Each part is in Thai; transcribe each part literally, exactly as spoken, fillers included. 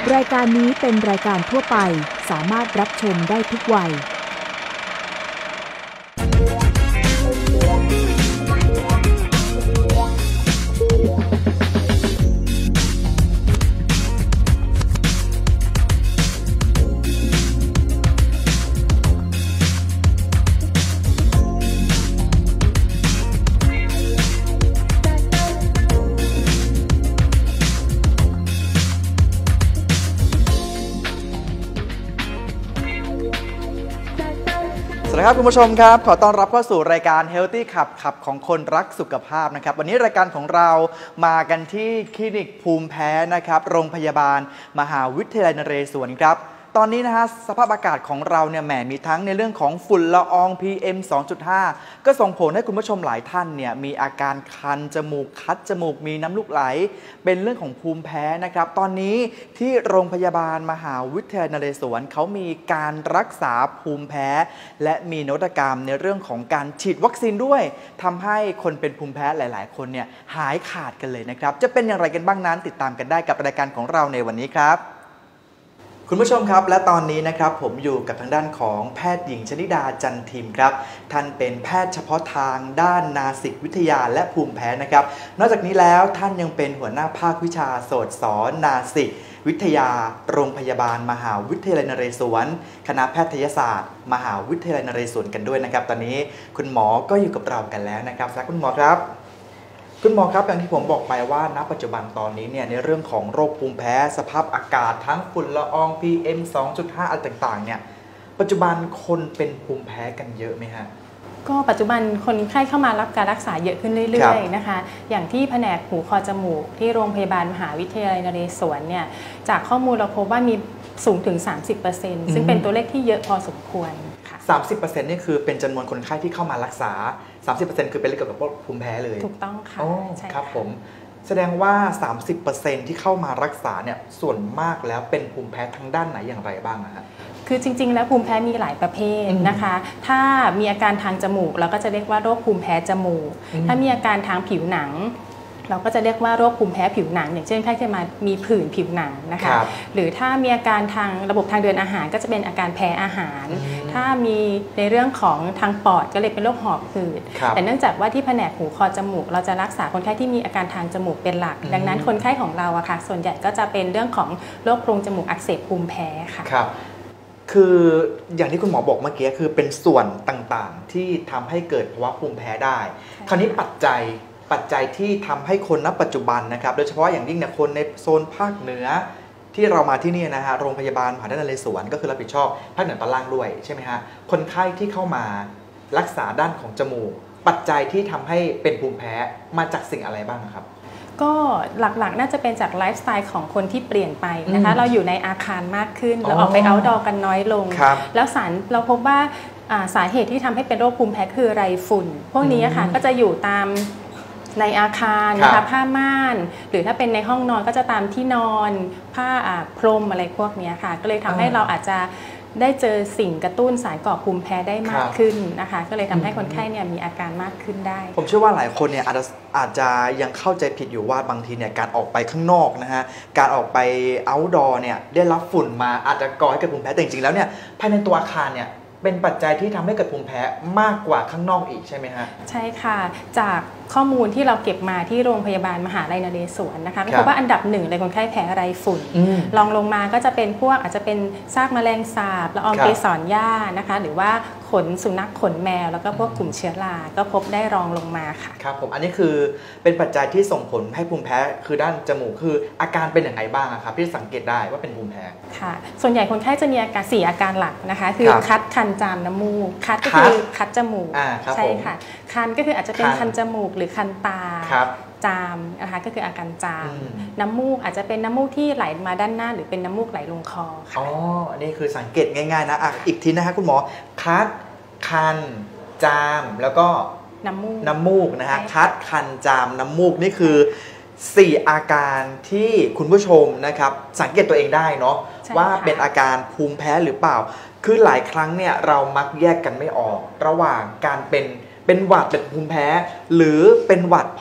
รายการนี้เป็นรายการทั่วไปสามารถรับชมได้ทุกวัยสวัสดีครับคุณผู้ชมครับขอต้อนรับเข้าสู่รายการ Healthy ขับขับของคนรักสุขภาพนะครับวันนี้รายการของเรามากันที่คลินิกภูมิแพ้นะครับโรงพยาบาลมหาวิทยาลัยนเรศวรครับตอนนี้นะฮะสภาพอากาศของเราเนี่ยแหมมีทั้งในเรื่องของฝุ่นละออง พี เอ็ม สองจุดห้า ก็ส่งผลให้คุณผู้ชมหลายท่านเนี่ยมีอาการคันจมูกคัดจมูกมีน้ำลูกไหลเป็นเรื่องของภูมิแพ้นะครับตอนนี้ที่โรงพยาบาลมหาวิทยาลัยนเรศวรเขามีการรักษาภูมิแพ้และมีนวัตกรรมในเรื่องของการฉีดวัคซีนด้วยทำให้คนเป็นภูมิแพ้หลายๆคนเนี่ยหายขาดกันเลยนะครับจะเป็นอย่างไรกันบ้างนั้นติดตามกันได้กับรายการของเราในวันนี้ครับคุณผู้ชมครับและตอนนี้นะครับผมอยู่กับทางด้านของแพทย์หญิงชนิดาจันทิมครับท่านเป็นแพทย์เฉพาะทางด้านนาสิกวิทยาและภูมิแพ้นะครับนอกจากนี้แล้วท่านยังเป็นหัวหน้าภาควิชาโสตศรนาสิกวิทยาโรงพยาบาลมหาวิทยาลัยนเรศวรคณะแพทยศาสตร์มหาวิทยาลัยนเรศวรกันด้วยนะครับตอนนี้คุณหมอก็อยู่กับเรากันแล้วนะครับสวัสดีคุณหมอครับคุณหมอครับอย่างที่ผมบอกไปว่าณปัจจุบันตอนนี้เนี่ยในเรื่องของโรคภูมิแพ้สภาพอากาศทั้งฝุ่นละออง พี เอ็ม สองจุดห้า อะไรต่างๆเนี่ยปัจจุบันคนเป็นภูมิแพ้กันเยอะไหมฮะก็ปัจจุบันคนไข้เข้ามารับการรักษาเยอะขึ้นเรื่อยๆนะคะอย่างที่แผนกหูคอจมูกที่โรงพยาบาลมหาวิทยาลัยนเรศวรเนี่ยจากข้อมูลเราพบว่ามีสูงถึง สามสิบเปอร์เซ็นต์ ซึ่งเป็นตัวเลขที่เยอะพอสมควรค่ะสามสิบเปอร์เซ็นต์ นี่คือเป็นจำนวนคนไข้ที่เข้ามารักษา สามสิบเปอร์เซ็นต์ คือเป็นเรื่องเกี่ยวกับภูมิแพ้เลยถูกต้องค่ะใช่ครับผมแสดงว่า สามสิบเปอร์เซ็นต์ ที่เข้ามารักษาเนี่ยส่วนมากแล้วเป็นภูมิแพ้ทางด้านไหนอย่างไรบ้างนะฮะคือจริงๆแล้วภูมิแพ้มีหลายประเภทนะคะถ้ามีอาการทางจมูกเราก็จะเรียกว่าโรคภูมิแพ้จมูกถ้ามีอาการทางผิวหนังเราก็จะเรียกว่าโรคภูมิแพ้ผิวหนังอย่างเช่นไข้จะมามีผื่นผิวหนังนะคะหรือถ้ามีอาการทางระบบทางเดินอาหารก็จะเป็นอาการแพ้อาหารถ้ามีในเรื่องของทางปอดก็เลยเป็นโรคหอบหืดแต่เนื่องจากว่าที่แผนกหูคอจมูกเราจะรักษาคนไข้ที่มีอาการทางจมูกเป็นหลักดังนั้นคนไข้ของเราอะค่ะส่วนใหญ่ก็จะเป็นเรื่องของโรคโพรงจมูกอักเสบภูมิแพ้ค่ะครับคืออย่างที่คุณหมอบอกเมื่อกี้คือเป็นส่วนต่างๆที่ทำให้เกิดภาวะภูมิแพ้ได้คราวนี้ปัจจัยปัจจัยที่ทำให้คนณปัจจุบันนะครับโดยเฉพาะอย่างยิ่งเนี่ยคนในโซนภาคเหนือที่เรามาที่นี่นะฮะโรงพยาบาลมหาวิทยาลัยนเรศวรก็คือรับผิดชอบภาคเหนือตอนล่างด้วยใช่ไหมฮะคนไข้ที่เข้ามารักษาด้านของจมูกปัจจัยที่ทำให้เป็นภูมิแพ้มาจากสิ่งอะไรบ้างครับก็หลักๆน่าจะเป็นจากไลฟ์สไตล์ของคนที่เปลี่ยนไปนะคะเราอยู่ในอาคารมากขึ้นเราออกไปเอาท์ดอร์กันน้อยลงแล้วสารเราพบว่าสาเหตุที่ทำให้เป็นโรคภูมิแพ้คือไรฝุ่นพวกนี้ค่ะก็จะอยู่ตามในอาคารนะคะผ้าม่านหรือถ้าเป็นในห้องนอนก็จะตามที่นอนผ้าพรมอะไรพวกนี้ค่ะก็เลยทำให้เราอาจจะได้เจอสิ่งกระตุ้นสารก่อภูมิแพ้ได้มากขึ้นนะคะก็เลยทำให้คนไข้เนี่ยมีอาการมากขึ้นได้ผมเชื่อว่าหลายคนเนี่ยอาจจะอาจจะยังเข้าใจผิดอยู่ว่าบางทีเนี่ยการออกไปข้างนอกนะฮะการออกไปเอาท์ดอร์เนี่ยได้รับฝุ่นมาอาจจะก่อให้เกิดภูมิแพ้แต่จริงๆแล้วเนี่ยภายในตัวอาคารเนี่ยเป็นปัจจัยที่ทำให้เกิดภูมิแพ้มากกว่าข้างนอกอีกใช่ไหมฮะใช่ค่ะจากข้อมูลที่เราเก็บมาที่โรงพยาบาลมหาวิทยาลัยนเรศวรนะคะเพราะว่าอันดับหนึ่งเลยคนไข้แพ้ไรฝุ่นรองลงมาก็จะเป็นพวกอาจจะเป็นซากแมลงสาบละอองเกสรหญ้านะคะหรือว่าขนสุนัขขนแมวแล้วก็พวกกลุ่มเชื้อราก็พบได้รองลงมาค่ะครับผมอันนี้คือเป็นปัจจัยที่ส่งผลให้ภูมิแพ้คือด้านจมูกคืออาการเป็นอย่างไรบ้างครับที่สังเกตได้ว่าเป็นภูมิแพ้ค่ะส่วนใหญ่คนไข้จะมีอาการสี่อาการหลักนะคะคือคัดคันจามน้ำมูกคัดก็คือคัดจมูกใช่ค่ะคันก็คืออาจจะเป็นคันจมูกหรือคันตาจามนะคะก็คืออาการจามน้ำมูกอาจจะเป็นน้ำมูกที่ไหลมาด้านหน้าหรือเป็นน้ำมูกไหลลงคอค่ะอ๋ออันนี้คือสังเกตง่ายๆนะอ่ะอีกทีนะคะคุณหมอคัดคันจามแล้วก็น้ำมูกน้ำมูกนะฮะคัดคันจามน้ำมูกนี่คือสี่อาการที่คุณผู้ชมนะครับสังเกตตัวเองได้เนาะว่าเป็นอาการภูมิแพ้หรือเปล่าคือหลายครั้งเนี่ยเรามักแยกกันไม่ออกระหว่างการเป็นเป็นหวัดเป็นภูมิแพ้หรือเป็นหวัดเพราะ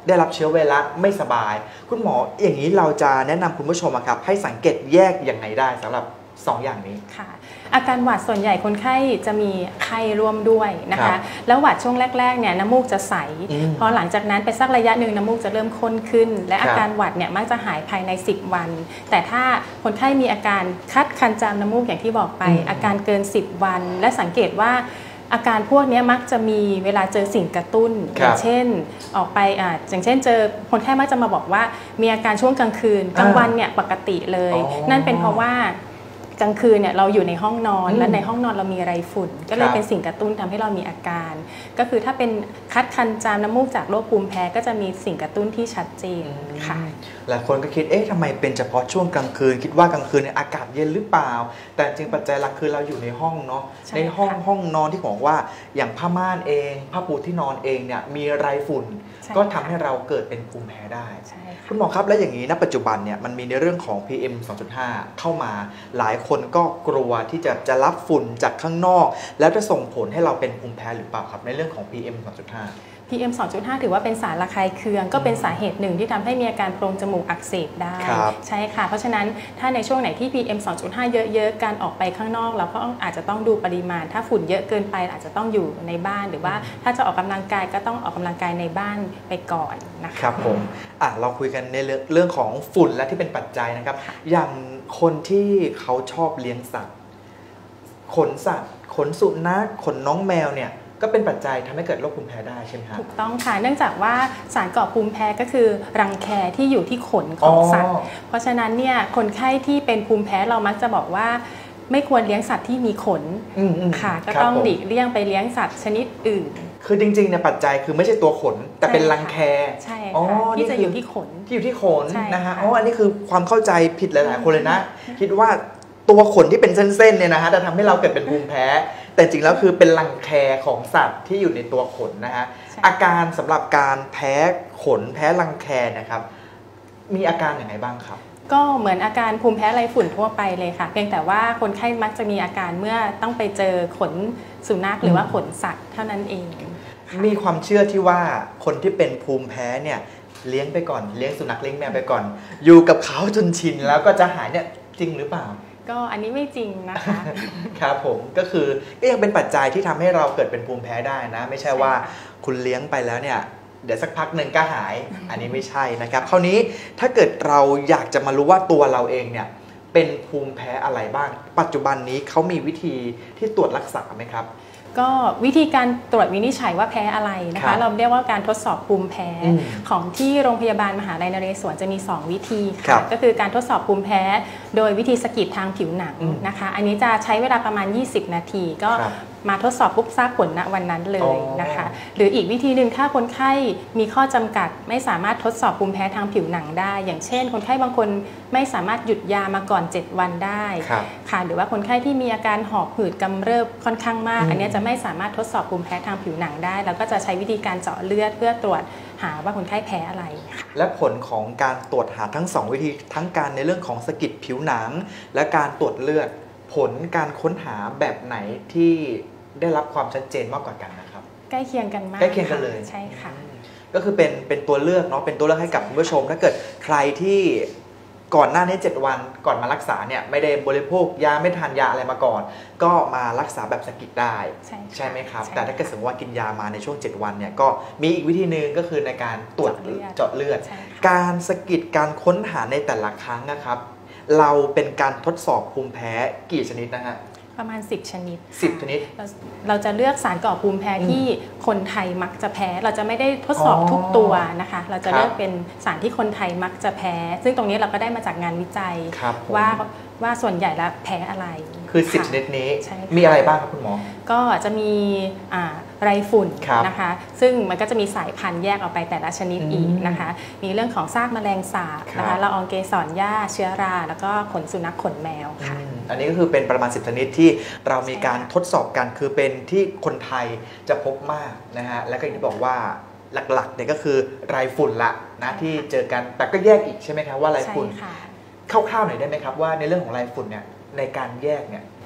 ได้รับเชื้อไวรัสไม่สบายคุณหมออย่างนี้เราจะแนะนำคุณผู้ชมครับให้สังเกตแยกอย่างไรได้สำหรับสองอย่างนี้ค่ะอาการหวัดส่วนใหญ่คนไข้จะมีไข้ร่วมด้วยนะคะแล้วหวัดช่วงแรกๆเนี่ยน้ำมูกจะใสพอหลังจากนั้นไปสักระยะหนึ่งน้ำมูกจะเริ่มข้นขึ้นและอาการหวัดเนี่ยมักจะหายภายในสิบวันแต่ถ้าคนไข้มีอาการคัดคันจามน้ำมูกอย่างที่บอกไปอาการเกินสิบวันและสังเกตว่าอาการพวกนี้มักจะมีเวลาเจอสิ่งกระตุ้นอย่างเช่นออกไปอ่าอย่างเช่นเจอคนไข้มักจะมาบอกว่ามีอาการช่วงกลางคืนกลางวันเนี่ยปกติเลยนั่นเป็นเพราะว่ากลางคืนเนี่ยเราอยู่ในห้องนอนและในห้องนอนเรามีไรฝุ่นก็เลยเป็นสิ่งกระตุ้นทำให้เรามีอาการก็คือถ้าเป็นคัดคันจามน้ำมูกจากโรคภูมิแพ้ก็จะมีสิ่งกระตุ้นที่ชัดเจนค่ะหลายคนก็คิดเอ๊ะทำไมเป็นเฉพาะช่วงกลางคืนคิดว่ากลางคืนเนี่ยอากาศเย็นหรือเปล่าแต่จริงปัจจัยหลักคือเราอยู่ในห้องเนาะในห้องห้องนอนที่บอกว่าอย่างผ้าม่านเองผ้าปูที่นอนเองเนี่ยมีไรฝุ่นก็ทำให้เราเกิดเป็นภูมิแพ้ได้คุณหมอครับและอย่างนี้ณปัจจุบันเนี่ยมันมีในเรื่องของ พี เอ็ม สองจุดห้า เข้ามาหลายคนก็กลัวที่จะจะรับฝุ่นจากข้างนอกแล้วจะส่งผลให้เราเป็นภูมิแพ้หรือเปล่าครับในเรื่องของ พี เอ็ม สองจุดห้าพี เอ็ม สองจุดห้า ถือว่าเป็นสารระคายเคืองก็เป็นสาเหตุหนึ่งที่ทำให้มีอาการโพรงจมูกอักเสบได้ใช่ค่ะเพราะฉะนั้นถ้าในช่วงไหนที่ พี เอ็ม สองจุดห้า เยอะๆการออกไปข้างนอกเราก็อาจจะต้องดูปริมาณถ้าฝุ่นเยอะเกินไปอาจจะต้องอยู่ในบ้านหรือว่าถ้าจะออกกำลังกายก็ต้องออกกำลังกายในบ้านไปก่อนนะคะครับผมอ่ะเราคุยกันในเรื่องของฝุ่นและที่เป็นปัจจัยนะครับอย่างคนที่เขาชอบเลี้ยงสัตว์ขนสัตว์ขนสุนัขขนน้องแมวเนี่ยก็เป็นปัจจัยทำให้เกิดโรคภูมิแพ้ได้ใช่ไหมครับถูกต้องค่ะเนื่องจากว่าสารก่อภูมิแพ้ก็คือรังแคที่อยู่ที่ขนของสัตว์เพราะฉะนั้นเนี่ยคนไข้ที่เป็นภูมิแพ้เรามักจะบอกว่าไม่ควรเลี้ยงสัตว์ที่มีขนค่ะก็ต้องหลีกเลี่ยงไปเลี้ยงสัตว์ชนิดอื่นคือจริงๆเนี่ยปัจจัยคือไม่ใช่ตัวขนแต่เป็นรังแคใช่ค่ะที่จะอยู่ที่ขนที่อยู่ที่ขนนะฮะอ๋ออันนี้คือความเข้าใจผิดหลายๆคนเลยนะคิดว่าตัวขนที่เป็นเส้นๆเนี่ยนะฮะจะทำให้เราเกิดเป็นภูมิแพ้แต่จริงแล้วคือเป็นรังแคของสัตว์ที่อยู่ในตัวขนนะฮะอาการสำหรับการแพ้ขนแพ้รังแคนะครับมีอาการอย่างไรบ้างครับก็เหมือนอาการภูมิแพ้ไรฝุ่นทั่วไปเลยค่ะเพียงแต่ว่าคนไข้มักจะมีอาการเมื่อต้องไปเจอขนสุนัขหรือว่าขนสัตว์เท่านั้นเองมีความเชื่อที่ว่าคนที่เป็นภูมิแพ้เนี่ยเลี้ยงไปก่อนเลี้ยงสุนัขเลี้ยงแมวไปก่อนอยู่กับเขาจนชินแล้วก็จะหายเนี่ยจริงหรือเปล่าก็อันนี้ไม่จริงนะคะครับผมก็คือก็ยังเป็นปัจจัยที่ทำให้เราเกิดเป็นภูมิแพ้ได้นะไม่ใช่ว่าคุณเลี้ยงไปแล้วเนี่ยเดี๋ยวสักพักหนึ่งก็หายอันนี้ไม่ใช่นะครับคราวนี้ถ้าเกิดเราอยากจะมารู้ว่าตัวเราเองเนี่ยเป็นภูมิแพ้อะไรบ้างปัจจุบันนี้เขามีวิธีที่ตรวจรักษาไหมครับก็วิธีการตรวจวินิจฉัยว่าแพ้อะไรนะคะเราเรียกว่าการทดสอบภูมิแพ้ของที่โรงพยาบาลมหาลัยนเรศวรจะมีสองวิธีค่ะก็คือการทดสอบภูมิแพ้โดยวิธีสะกิดทางผิวหนังนะคะอันนี้จะใช้เวลาประมาณยี่สิบนาทีก็มาทดสอบปุ๊บทราบผลณวันนั้นเลยนะคะหรืออีกวิธีหนึ่งถ้าคนไข้มีข้อจำกัดไม่สามารถทดสอบภูมิแพ้ทางผิวหนังได้อย่างเช่นคนไข้บางคนไม่สามารถหยุดยามาก่อนเจ็ดวันได้ค่ะหรือว่าคนไข้ที่มีอาการหอบหืดกำเริบค่อนข้างมากอันนี้จะไม่สามารถทดสอบภูมิแพ้ทางผิวหนังได้แล้วก็จะใช้วิธีการเจาะเลือดเพื่อตรวจหาว่าคนไข้แพ้อะไรและผลของการตรวจหาทั้งสองวิธีทั้งการในเรื่องของสะกิดผิวหนังและการตรวจเลือดผลการค้นหาแบบไหนที่ได้รับความชัดเจนมากกว่ากันนะครับใกล้เคียงกันมากใกล้เคียงกันเลยใช่ค่ะก็คือเป็นเป็นตัวเลือกเนาะเป็นตัวเลือกให้กับคุณผู้ชมถ้าเกิดใครที่ก่อนหน้านี้เจ็ดวันก่อนมารักษาเนี่ยไม่ได้บริโภคยาไม่ทานยาอะไรมาก่อนก็มารักษาแบบสะกิดได้ใช่ไหมครับแต่ถ้าเกิดสมมติว่ากินยามาในช่วงเจ็ดวันเนี่ยก็มีอีกวิธีหนึ่งก็คือในการตรวจเจาะเลือดการสะกิดการค้นหาในแต่ละครั้งนะครับเราเป็นการทดสอบภูมิแพ้กี่ชนิดนะฮะประมาณสิบชนิดสิบชนิดเราเราจะเลือกสารก่อภูมิแพ้ที่คนไทยมักจะแพ้เราจะไม่ได้ทดสอบทุกตัวนะคะเราจะเลือกเป็นสารที่คนไทยมักจะแพ้ซึ่งตรงนี้เราก็ได้มาจากงานวิจัยว่าว่าส่วนใหญ่แล้วแพ้อะไรคือสิบชนิดนี้มีอะไรบ้างครับคุณหมอก็จะมีไรฝุ่นนะคะซึ่งมันก็จะมีสายพันธุ์แยกออกไปแต่ละชนิดอีกนะคะมีเรื่องของซากแมลงสาบนะคะละอองเกสรหญ้าเชื้อราแล้วก็ขนสุนัขขนแมวค่ะอันนี้ก็คือเป็นประมาณสิบชนิดที่เรามีการทดสอบกันคือเป็นที่คนไทยจะพบมากนะฮะและก็อย่างที่บอกว่าหลักๆเนี่ยก็คือไรฝุ่นละนะที่เจอกันแต่ก็แยกอีกใช่ไหมครับว่าไรฝุ่นคร่าวๆหน่อยได้ไหมครับว่าในเรื่องของไรฝุ่นเนี่ยในการแยกเนี่ย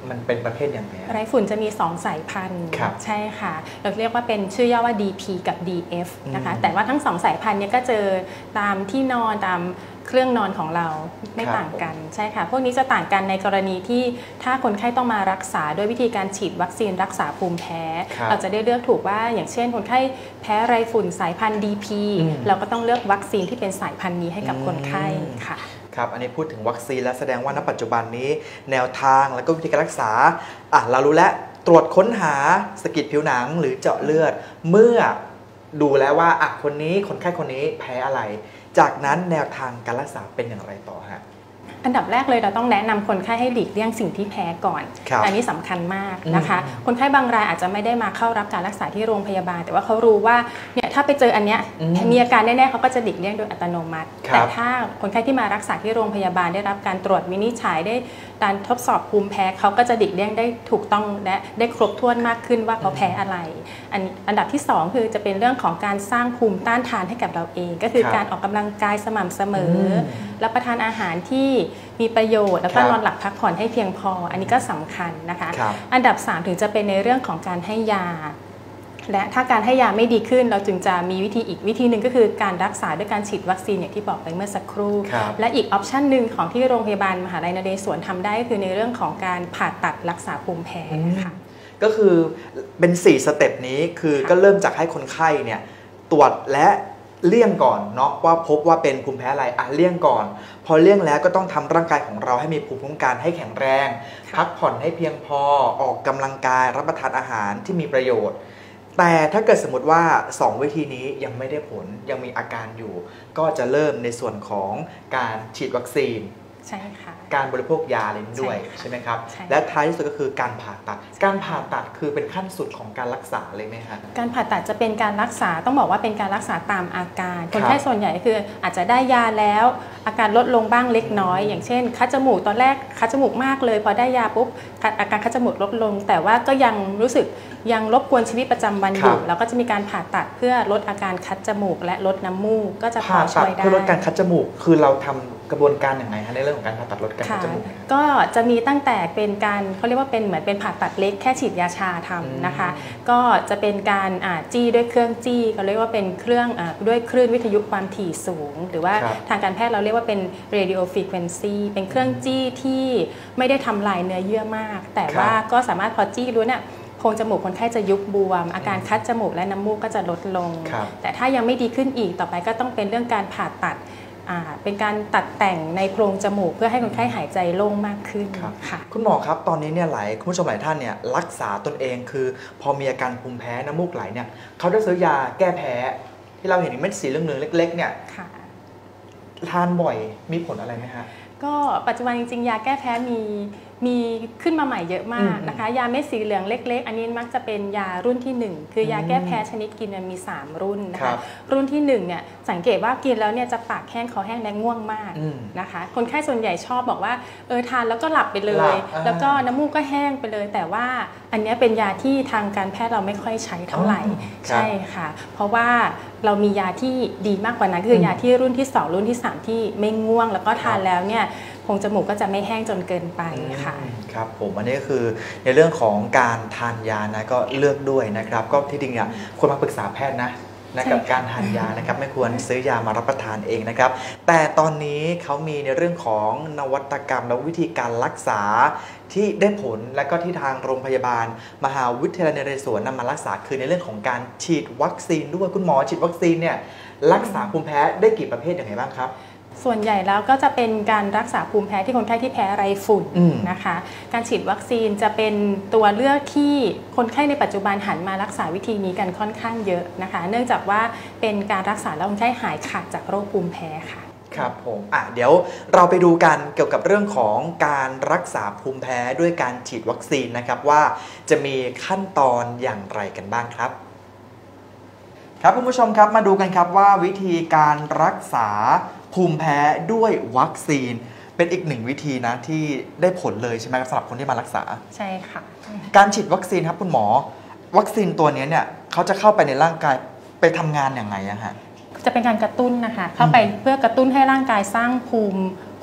มันเป็นประเภทอย่างไรไรฝุ่นจะมีสองสายพันธุ์ใช่ค่ะเราเรียกว่าเป็นชื่อย่อว่า ดี พี กับ ดี เอฟ นะคะแต่ว่าทั้งสองสายพันธุ์นี้ก็เจอตามที่นอนตามเครื่องนอนของเราไม่ต่างกันใช่ค่ะพวกนี้จะต่างกันในกรณีที่ถ้าคนไข้ต้องมารักษาด้วยวิธีการฉีดวัคซีนรักษาภูมิแพ้เราจะได้เลือกถูกว่าอย่างเช่นคนไข้แพ้ไรฝุ่นสายพันธุ์ ดี พี เราก็ต้องเลือกวัคซีนที่เป็นสายพันธุ์นี้ให้กับคนไข้ค่ะครับอันนี้พูดถึงวัคซีนและแสดงว่าณปัจจุบันนี้แนวทางและก็วิธีการรักษาอ่ะเรารู้แล้วตรวจค้นหาสะเก็ดผิวหนังหรือเจาะเลือดเมื่อดูแล้วว่าอ่ะคนนี้คนไข้คนนี้แพ้อะไรจากนั้นแนวทางการรักษาเป็นอย่างไรต่อฮะอันดับแรกเลยเราต้องแนะนำคนไข้ให้หลีกเลี่ยงสิ่งที่แพ้ก่อนอันนี้สำคัญมากนะคะคนไข้บางรายอาจจะไม่ได้มาเข้ารับการรักษาที่โรงพยาบาลแต่ว่าเขารู้ว่าเนี่ยถ้าไปเจออันเนี้ยมีอาการแน่ๆเขาก็จะหลีกเลี่ยงโดยอัตโนมัติแต่ถ้าคนไข้ที่มารักษาที่โรงพยาบาลได้รับการตรวจวินิจฉัยได้การทดสอบภูมิแพ้เขาก็จะหลีกเลี่ยงได้ถูกต้องและได้ครบถ้วนมากขึ้นว่าเขาแพ้อะไรอันอันดับที่สองคือจะเป็นเรื่องของการสร้างภูมิต้านทานให้กับเราเองก็คือการออกกำลังกายสม่ำเสมอรับประทานอาหารที่มีประโยชน์แล้วก็นอนหลับพักผ่อนให้เพียงพออันนี้ก็สำคัญนะคะอันดับสามถึงจะเป็นในเรื่องของการให้ยาและถ้าการให้ยาไม่ดีขึ้นเราจึงจะมีวิธีอีกวิธีหนึ่งก็คือการรักษาด้วยการฉีดวัคซีนอย่างที่บอกไปเมื่อสักครู่และอีกออปชันหนึ่งของที่โรงพยาบาลมหาลัยนเรศวรทำได้ก็คือในเรื่องของการผ่าตัดรักษาภูมิแพ้ค่ะก็คือเป็นสี่สเต็ปนี้คือก็เริ่มจากให้คนไข้เนี่ยตรวจและเลี่ยงก่อนเนาะว่าพบว่าเป็นภูมิแพ้อะไรอ่ะเลี่ยงก่อนพอเลี่ยงแล้วก็ต้องทำร่างกายของเราให้มีภูมิคุ้มกันให้แข็งแรงพักผ่อนให้เพียงพอออกกำลังกายรับประทานอาหารที่มีประโยชน์แต่ถ้าเกิดสมมติว่าสองวิธีนี้ยังไม่ได้ผลยังมีอาการอยู่ก็จะเริ่มในส่วนของการฉีดวัคซีนใช่ค่ะการบริโภคยาอะไรด้วยใช่ไหมครับและท้ายที่สุดก็คือการผ่าตัดการผ่าตัดคือเป็นขั้นสุดของการรักษาเลยไหมครับการผ่าตัดจะเป็นการรักษาต้องบอกว่าเป็นการรักษาตามอาการคนไข้ส่วนใหญ่คืออาจจะได้ยาแล้วอาการลดลงบ้างเล็กน้อยอย่างเช่นคัดจมูกตอนแรกคัดจมูกมากเลยพอได้ยาปุ๊บอาการคัดจมูกลดลงแต่ว่าก็ยังรู้สึกยังรบกวนชีวิตประจำวันอยู่แล้วก็จะมีการผ่าตัดเพื่อลดอาการคัดจมูกและลดน้ำมูกก็จะพอช่วยได้เพื่อลดการคัดจมูกคือเราทำกระบวนการอย่างไรคะในเรื่องของการผ่าตัดลดการคัดจมูกก็จะมีตั้งแต่เป็นการเขาเรียกว่าเป็นเหมือนเป็นผ่าตัดเล็กแค่ฉีดยาชาทำนะคะก็จะเป็นการจี้ด้วยเครื่องจี้ก็เรียกว่าเป็นเครื่องด้วยคลื่นวิทยุความถี่สูงหรือว่าทางการแพทย์เราเรียกว่าเป็น radio frequency เป็นเครื่องจี้ที่ไม่ได้ทำลายเนื้อเยื่อมากแต่ว่าก็สามารถพอจี้รู้เนี่ยโพรงจมูกคนไข้จะยุบบวมอาการคัดจมูกและน้ำมูกก็จะลดลงแต่ถ้ายังไม่ดีขึ้นอีกต่อไปก็ต้องเป็นเรื่องการผ่าตัดเป็นการตัดแต่งในโพรงจมูกเพื่อให้คนไข้หายใจโล่งมากขึ้นค่ะคุณหมอครับตอนนี้เนี่ยหลายคุณผู้ชมหลายท่านเนี่ยรักษาตนเองคือพอมีอาการภูมิแพ้น้ำมูกไหลเนี่ยเขาได้ซื้อยาแก้แพ้ที่เราเห็นเม็ดสีเหลืองๆเล็กๆเนี่ยทานบ่อยมีผลอะไรไหมฮะก็ปัจจุบันจริงๆยาแก้แพ้มีมีขึ้นมาใหม่เยอะมากนะคะยาเม็ดสีเหลืองเล็กๆอันนี้มักจะเป็นยารุ่นที่หนึ่งคือยาแก้แพ้ชนิดกินมีสามรุ่นนะคะรุ่นที่หนึ่งเนี่ยสังเกตว่ากินแล้วเนี่ยจะปากแห้งคอแห้งและง่วงมากนะคะคนไข้ส่วนใหญ่ชอบบอกว่าเออทานแล้วก็หลับไปเลยแล้วก็น้ำมูกก็แห้งไปเลยแต่ว่าอันนี้เป็นยาที่ทางการแพทย์เราไม่ค่อยใช้เท่าไหร่ใช่ค่ะเพราะว่าเรามียาที่ดีมากกว่านั้นคือยาที่รุ่นที่สองรุ่นที่สามที่ไม่ง่วงแล้วก็ทานแล้วเนี่ยโพรงจมูกก็จะไม่แห้งจนเกินไปค่ะครับผมอันนี้ก็คือในเรื่องของการทานยานะก็เลือกด้วยนะครับก็ที่จริงเนี่ยควรมาปรึกษาแพทย์นะนะกับการทานยานะครับไม่ควรซื้อยามารับประทานเองนะครับแต่ตอนนี้เขามีในเรื่องของนวัตกรรมและวิธีการรักษาที่ได้ผลและก็ที่ทางโรงพยาบาลมหาวิทยาลัยนเรศวรนำมารักษาคือในเรื่องของการฉีดวัคซีนด้วยคุณหมอฉีดวัคซีนเนี่ยรักษาภูมิแพ้ได้กี่ประเภทอย่างไรบ้างครับส่วนใหญ่แล้วก็จะเป็นการรักษาภูมิแพ้ที่คนไข้ที่แพ้ไรฝุ่นนะคะการฉีดวัคซีนจะเป็นตัวเลือกที่คนไข้ในปัจจุบันหันมารักษาวิธีนี้กันค่อนข้างเยอะนะคะเนื่องจากว่าเป็นการรักษาแล้วคนไข้หายขาดจากโรคภูมิแพ้ค่ะครับผมอ่ะเดี๋ยวเราไปดูกันเกี่ยวกับเรื่องของการรักษาภูมิแพ้ด้วยการฉีดวัคซีนนะครับว่าจะมีขั้นตอนอย่างไรกันบ้างครับครับคุณผู้ชมครับมาดูกันครับว่าวิธีการรักษาภูมิแพ้ด้วยวัคซีนเป็นอีกหนึ่งวิธีนะที่ได้ผลเลยใช่ไหมสำหรับคนที่มารักษาใช่ค่ะการฉีดวัคซีนครับคุณหมอวัคซีนตัวนี้เนี่ยเขาจะเข้าไปในร่างกายไปทำงานอย่างไรอะฮะจะเป็นการกระตุ้นนะคะเข้าไปเพื่อกระตุ้นให้ร่างกายสร้างภูมิภู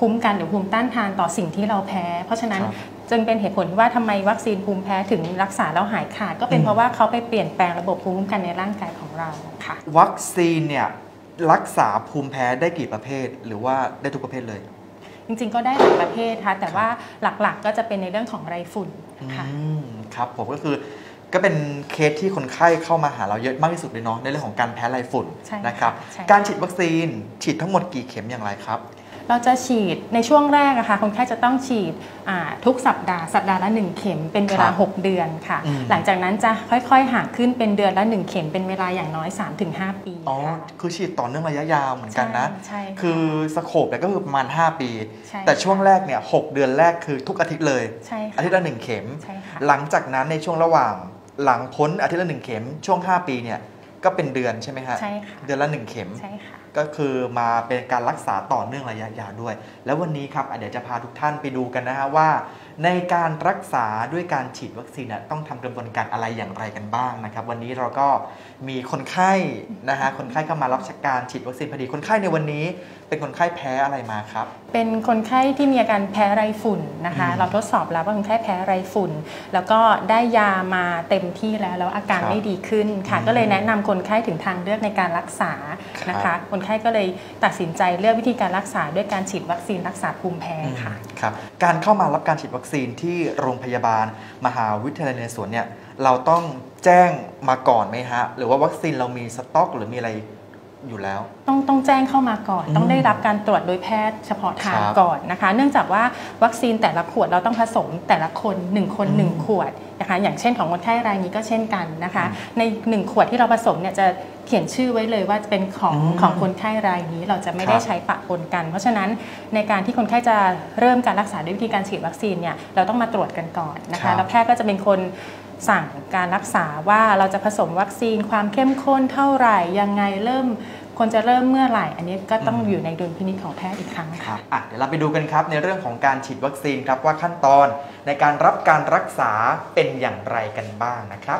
คุ้มกันหรือภูมิต้านทานต่อสิ่งที่เราแพ้เพราะฉะนั้นจึงเป็นเหตุผลที่ว่าทำไมวัคซีนภูมิแพ้ถึงรักษาแล้วหายขาดก็เป็นเพราะว่าเขาไปเปลี่ยนแปลงระบบภูมิคุ้มกันในร่างกายของเราค่ะวัคซีนเนี่ยรักษาภูมิแพ้ได้กี่ประเภทหรือว่าได้ทุกประเภทเลยจริงๆก็ได้หลายประเภทค่ะแต่ว่าหลักๆก็จะเป็นในเรื่องของไรฝุ่นค่ะครับผมก็คือก็เป็นเคสที่คนไข้เข้ามาหาเราเยอะมากที่สุดเลยเนาะในเรื่องของการแพ้ไรฝุ่นนะครับการฉีดวัคซีนฉีดทั้งหมดกี่เข็มอย่างไรครับเราจะฉีดในช่วงแรกอะค่ะคนไข้จะต้องฉีดทุกสัปดาห์สัปดาห์ละหนึ่งเข็มเป็นเวลาหกเดือนค่ะหลังจากนั้นจะค่อยๆห่างขึ้นเป็นเดือนละหนึ่งเข็มเป็นเวลาอย่างน้อย สามถึงห้า ปีอ๋อคือฉีดต่อเนื่องระยะยาวเหมือนกันนะคือสโคปเนี่ยก็คือประมาณห้าปีแต่ช่วงแรกเนี่ยหกเดือนแรกคือทุกอาทิตย์เลยอาทิตย์ละหนึ่งเข็มหลังจากนั้นในช่วงระหว่างหลังพ้นอาทิตย์ละหนึ่งเข็มช่วงห้าปีเนี่ยก็เป็นเดือนใช่ไหมฮะใช่ค่ะเดือนละหนึ่งเข็มใช่ค่ะก็คือมาเป็นการรักษาต่อเนื่องระยะยาวด้วย แล้ววันนี้ครับเดี๋ยวจะพาทุกท่านไปดูกันนะฮะว่าในการรักษาด้วยการฉีดวัคซีนต้องทำกระบวนการอะไรอย่างไรกันบ้างนะครับวันนี้เราก็มีคนไข้นะฮะคนไข้เข้ามารับการฉีดวัคซีนพอดีคนไข้ในวันนี้เป็นคนไข้แพ้อะไรมาครับเป็นคนไข้ที่มีอาการแพ้ไรฝุ่นนะคะเราทดสอบแล้วว่าคนไข้แพ้ไรฝุ่นแล้วก็ได้ยามาเต็มที่แล้วแล้วอาการไม่ดีขึ้นค่ะก็เลยแนะนำคนไข้ถึงทางเลือกในการรักษานะคะคนไข้ก็เลยตัดสินใจเลือกวิธีการรักษาด้วยการฉีดวัคซีนรักษาภูมิแพ้ค่ะครับการเข้ามารับการฉีดวัคซีนที่โรงพยาบาลมหาวิทยาลัยนเรศวรเนี่ยเราต้องแจ้งมาก่อนไหมฮะหรือว่าวัคซีนเรามีสต็อกหรือมีอะไรอยู่แล้วต้องต้องแจ้งเข้ามาก่อนต้องได้รับการตรวจโดยแพทย์เฉพาะทางก่อนนะคะเนื่องจากว่าวัคซีนแต่ละขวดเราต้องผสมแต่ละคนหนึ่งคนหนึ่งขวดนะคะอย่างเช่นของคนไข้รายนี้ก็เช่นกันนะคะในหนึ่งขวดที่เราผสมเนี่ยจะเขียนชื่อไว้เลยว่าเป็นของของคนไข้รายนี้เราจะไม่ได้ใช้ปะปนกันเพราะฉะนั้นในการที่คนไข้จะเริ่มการรักษาด้วยวิธีการฉีดวัคซีนเนี่ยเราต้องมาตรวจกันก่อนนะคะแล้วแพทย์ก็จะเป็นคนสั่งการรักษาว่าเราจะผสมวัคซีนความเข้มข้นเท่าไหร่ยังไงเริ่มควรจะเริ่มเมื่อไหร่อันนี้ก็ต้องอยู่ในดุลพินิจของแพทย์อีกครั้งค่ะอ่ะเดี๋ยวเราไปดูกันครับในเรื่องของการฉีดวัคซีนครับว่าขั้นตอนในการรับการรักษาเป็นอย่างไรกันบ้างนะครับ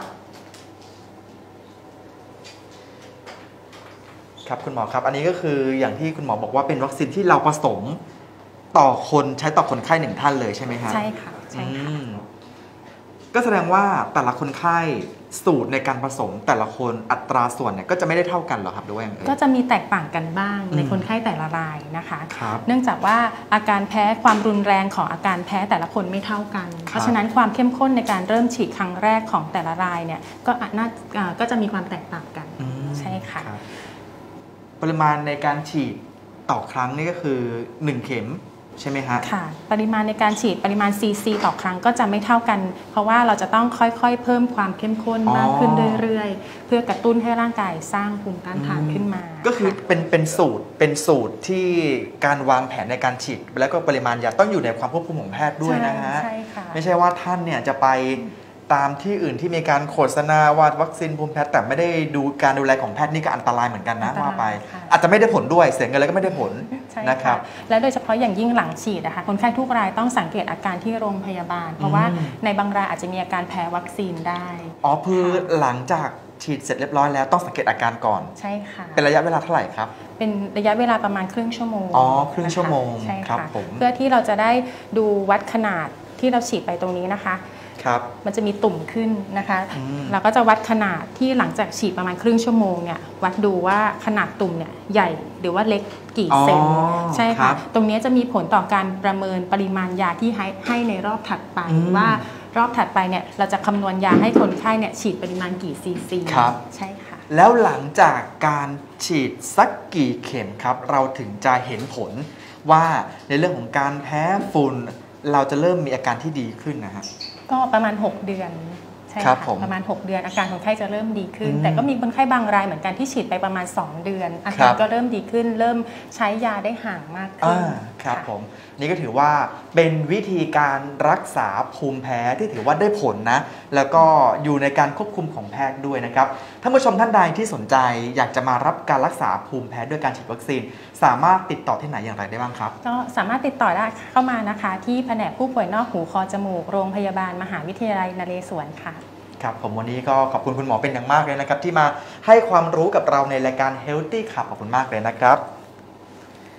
ครับคุณหมอครับอันนี้ก็คืออย่างที่คุณหมอบอกว่าเป็นวัคซีนที่เราผสมต่อคนใช้ต่อคนไข้หนึ่งท่านเลยใช่ไหมครับใช่ค่ะใช่ค่ะก็แสดงว่าแต่ละคนไข้สูตรในการผสมแต่ละคนอัตราส่วนเนี่ยก็จะไม่ได้เท่ากันหรอครับด้วยก็จะมีแตกต่างกันบ้างในคนไข้แต่ละรายนะคะเนื่องจากว่าอาการแพ้ความรุนแรงของอาการแพ้แต่ละคนไม่เท่ากันเพราะฉะนั้นความเข้มข้นในการเริ่มฉีดครั้งแรกของแต่ละรายเนี่ยก็น่าก็จะมีความแตกต่างกันใช่ค่ะปริมาณในการฉีดต่อครั้งนี่ก็คือหนึ่งเข็มใช่ไหมฮะค่ะปริมาณในการฉีดปริมาณซีซีต่อครั้งก็จะไม่เท่ากันเพราะว่าเราจะต้องค่อยๆเพิ่มความเข้มข้นมากขึ้นเรื่อยๆเพื่อกระตุ้นให้ร่างกายสร้างภูมิต้านทานขึ้นมาก็คือเป็นเป็นสูตรเป็นสูตรที่การวางแผนในการฉีดแล้วก็ปริมาณยาต้องอยู่ในความควบคุมของแพทย์ด้วยนะฮะไม่ใช่ว่าท่านเนี่ยจะไปตามที่อื่นที่มีการโฆษณาว่าวัคซีนภูมิแพ้แต่ไม่ได้ดูการดูแลของแพทย์นี่ก็อันตรายเหมือนกันนะว่าไปอาจจะไม่ได้ผลด้วยเสียเงินแล้วก็ไม่ได้ผลนะครับและโดยเฉพาะอย่างยิ่งหลังฉีดนะคะคนไข้ทุกรายต้องสังเกตอาการที่โรงพยาบาลเพราะว่าในบางรายอาจจะมีอาการแพ้วัคซีนได้อ๋อคือหลังจากฉีดเสร็จเรียบร้อยแล้วต้องสังเกตอาการก่อนใช่ค่ะเป็นระยะเวลาเท่าไหร่ครับเป็นระยะเวลาประมาณครึ่งชั่วโมงอ๋อครึ่งชั่วโมงใช่ค่ะเพื่อที่เราจะได้ดูวัดขนาดที่เราฉีดไปตรงนี้นะคะมันจะมีตุ่มขึ้นนะคะเราก็จะวัดขนาดที่หลังจากฉีดประมาณครึ่งชั่วโมงเนี่ยวัดดูว่าขนาดตุ่มเนี่ยใหญ่หรือว่าเล็กกี่เซนใช่ค่ะตรงนี้จะมีผลต่อการประเมินปริมาณยาที่ให้ให้ในรอบถัดไปว่ารอบถัดไปเนี่ยเราจะคำนวณยาให้คนไข้เนี่ยฉีดปริมาณกี่ซีซีใช่ค่ะแล้วหลังจากการฉีดสักกี่เข็มครับเราถึงจะเห็นผลว่าในเรื่องของการแพ้ฝุ่นเราจะเริ่มมีอาการที่ดีขึ้นนะฮะก็ประมาณหกเดือนใช่ค่ะประมาณหกเดือนอาการคนไข้จะเริ่มดีขึ้นแต่ก็มีคนไข้บางรายเหมือนกันที่ฉีดไปประมาณสองเดือนอาการก็เริ่มดีขึ้นเริ่มใช้ยาได้ห่างมากขึ้นครับผมนี่ก็ถือว่าเป็นวิธีการรักษาภูมิแพ้ที่ถือว่าได้ผลนะแล้วก็อยู่ในการควบคุมของแพทย์ด้วยนะครับท่านผู้ชมท่านใดที่สนใจอยากจะมารับการรักษาภูมิแพ้ด้วยการฉีดวัคซีนสามารถติดต่อที่ไหนอย่างไรได้บ้างครับก็สามารถติดต่อได้เข้ามานะคะที่แผนกผู้ป่วยนอกหูคอจมูกโรงพยาบาลมหาวิทยาลัยนเรศวรค่ะครับผมวันนี้ก็ขอบคุณคุณหมอเป็นอย่างมากเลยนะครับที่มาให้ความรู้กับเราในรายการ Healthy ครับขอบคุณมากเลยนะครับ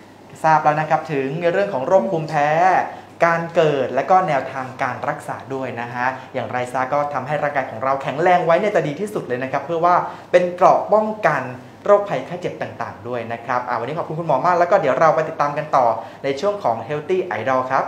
ทราบแล้วนะครับถึงในเรื่องของโรคภูมิแพ้การเกิดและก็แนวทางการรักษาด้วยนะฮะอย่างไรซะก็ทำให้ร่างกายของเราแข็งแรงไว้ในจะดีที่สุดเลยนะครับเพื่อว่าเป็นเกราะป้องกันโรคภัยไข้เจ็บต่างๆด้วยนะครับวันนี้ขอบคุณคุณหมอมากแล้วก็เดี๋ยวเราไปติดตามกันต่อในช่วงของ Healthy Idol ครับ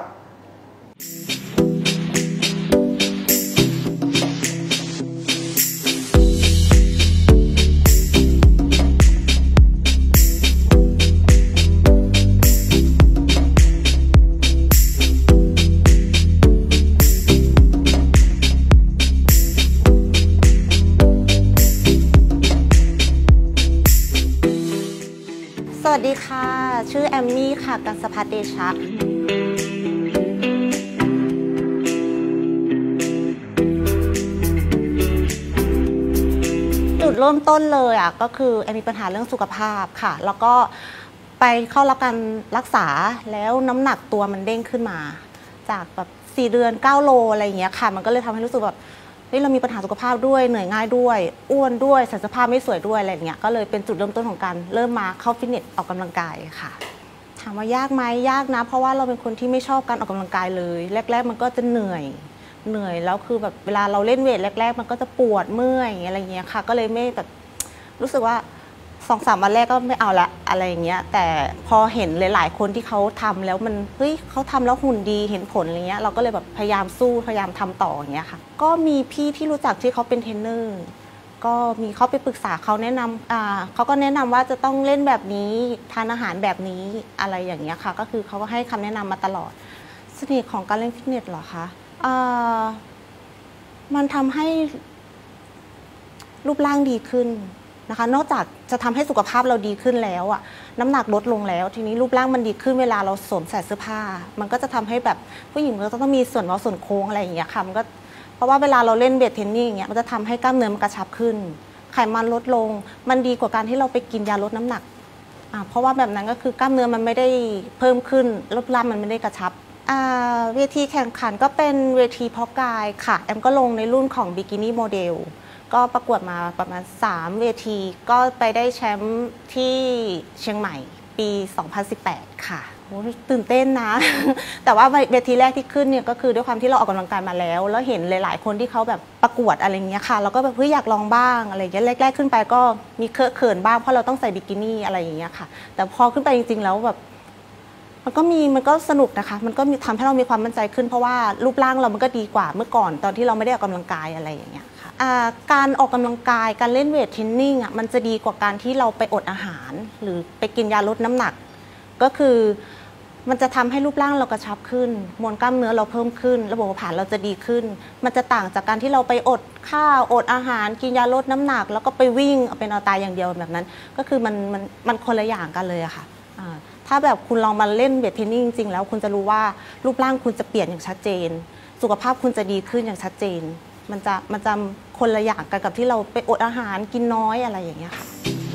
สวัสดีค่ะชื่อแอมมี่ค่ะกัสภัทรเดชะจุดเริ่มต้นเลยอ่ะก็คือแอมมีปัญหาเรื่องสุขภาพค่ะแล้วก็ไปเข้ารับการรักษาแล้วน้ำหนักตัวมันเด้งขึ้นมาจากแบบสี่เดือนเก้าโลอะไรอย่างเงี้ยค่ะมันก็เลยทำให้รู้สึกแบบเฮ้ยเรามีปัญหาสุขภาพด้วยเหนื่อยง่ายด้วยอ้วนด้วยใส่เสื้อผ้าไม่สวยด้วยอะไรอย่างเงี้ยก็เลยเป็นจุดเริ่มต้นของการเริ่มมาเข้าฟิตเนสออกกำลังกายค่ะถามว่ายากไหมยากนะเพราะว่าเราเป็นคนที่ไม่ชอบการออกกำลังกายเลยแรกๆมันก็จะเหนื่อยเหนื่อยแล้วคือแบบเวลาเราเล่นเวทแรกๆมันก็จะปวดเมื่อยอะไรอย่างเงี้ยค่ะก็เลยไม่แบบรู้สึกว่าสองสามวันแรกก็ไม่เอาละอะไรอย่างเงี้ยแต่พอเห็นหลายๆคนที่เขาทำแล้วมันเฮ้ยเขาทำแล้วหุ่นดีเห็นผลอะไรเงี้ยเราก็เลยแบบพยายามสู้พยายามทำต่ออย่างเงี้ยค่ะก็มีพี่ที่รู้จักที่เขาเป็นเทรนเนอร์ก็มีเขาไปปรึกษาเขาแนะนำอ่าเขาก็แนะนำว่าจะต้องเล่นแบบนี้ทานอาหารแบบนี้อะไรอย่างเงี้ยค่ะก็คือเขาก็ให้คำแนะนำมาตลอดเสน่ห์ของการเล่นฟิตเนสเหรอคะอ่ามันทำให้รูปร่างดีขึ้นนะคะนอกจากจะทำให้สุขภาพเราดีขึ้นแล้วอะน้ำหนักลดลงแล้วทีนี้รูปร่างมันดีขึ้นเวลาเราสวมใส่เสื้อผ้ามันก็จะทำให้แบบผู้หญิงเราต้องมีส่วนเว้าส่วนโค้งอะไรอย่างเงี้ยค่ะมันก็เพราะว่าเวลาเราเล่นเวทเทรนนิ่งอย่างเงี้ยมันจะทำให้กล้ามเนื้อมันกระชับขึ้นไขมันลดลงมันดีกว่าการที่เราไปกินยาลดน้ำหนักอ่าเพราะว่าแบบนั้นก็คือกล้ามเนื้อมันไม่ได้เพิ่มขึ้นรูปร่างมันไม่ได้กระชับอ่าเวทีแข่งขันก็เป็นเวทีเพาะกายค่ะแอมก็ลงในรุ่นของบิกินี่โมเดลก็ประกวดมาประมาณสามเวทีก็ไปได้แชมป์ที่เชียงใหม่ปีสองพันสิบแปดค่ะโอ้ตื่นเต้นนะ แต่ว่าเวทีแรกที่ขึ้นเนี่ยก็คือด้วยความที่เราออกกำลังกายมาแล้วแล้วเห็นหลายๆคนที่เขาแบบประกวดอะไรเงี้ยค่ะเราก็แบบเฮ้ยอยากลองบ้างอะไรเงี้ยแรกๆขึ้นไปก็มีเคอะเขินบ้างเพราะเราต้องใส่บิกินี่อะไรอย่างเงี้ยค่ะแต่พอขึ้นไปจริงๆแล้วแบบมันก็มีมันก็สนุกนะคะมันก็มีทำให้เรามีความมั่นใจขึ้นเพราะว่ารูปร่างเรามันก็ดีกว่าเมื่อก่อนตอนที่เราไม่ได้ออกกำลังกายอะไรอย่างเงี้ยการออกกำลังกายการเล่นเวทเทรนนิ่งอ่ะมันจะดีกว่าการที่เราไปอดอาหารหรือไปกินยาลดน้ำหนักก็คือมันจะทำให้รูปร่างเรากระชับขึ้นมวลกล้ามเนื้อเราเพิ่มขึ้นระบบเผาผลาญเราจะดีขึ้นมันจะต่างจากการที่เราไปอดข้าวอดอาหารกินยาลดน้ำหนักแล้วก็ไปวิ่งเอาเป็นเอาตายอย่างเดียวแบบนั้นก็คือมันมันมันคนละอย่างกันเลยอะค่ะถ้าแบบคุณลองมาเล่นเวทเทรนนิ่งจริงๆแล้วคุณจะรู้ว่ารูปร่างคุณจะเปลี่ยนอย่างชัดเจนสุขภาพคุณจะดีขึ้นอย่างชัดเจนมันจะมันจะคนละอย่างกันกับที่เราไปอดอาหารกินน้อยอะไรอย่างเงี้ยค่ะ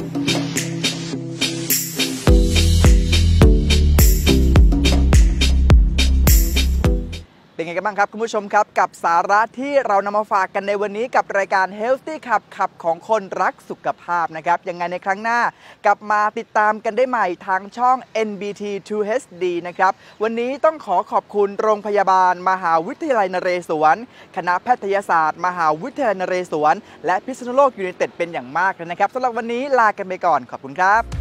เป็นไงกันบ้างครับคุณผู้ชมครับกับสาระที่เรานำมาฝากกันในวันนี้กับรายการ Healthy ขับขับของคนรักสุขภาพนะครับยังไงในครั้งหน้ากลับมาติดตามกันได้ใหม่ทางช่อง เอ็น บี ที ทู เอช ดี นะครับวันนี้ต้องขอขอบคุณโรงพยาบาลมหาวิทยาลัยนเรศวรคณะแพทยศาสตร์มหาวิทยาลัยนเรศวรและพิษณุโลกยูไนเต็ดเป็นอย่างมากเลยนะครับสำหรับวันนี้ลากันไปก่อนขอบคุณครับ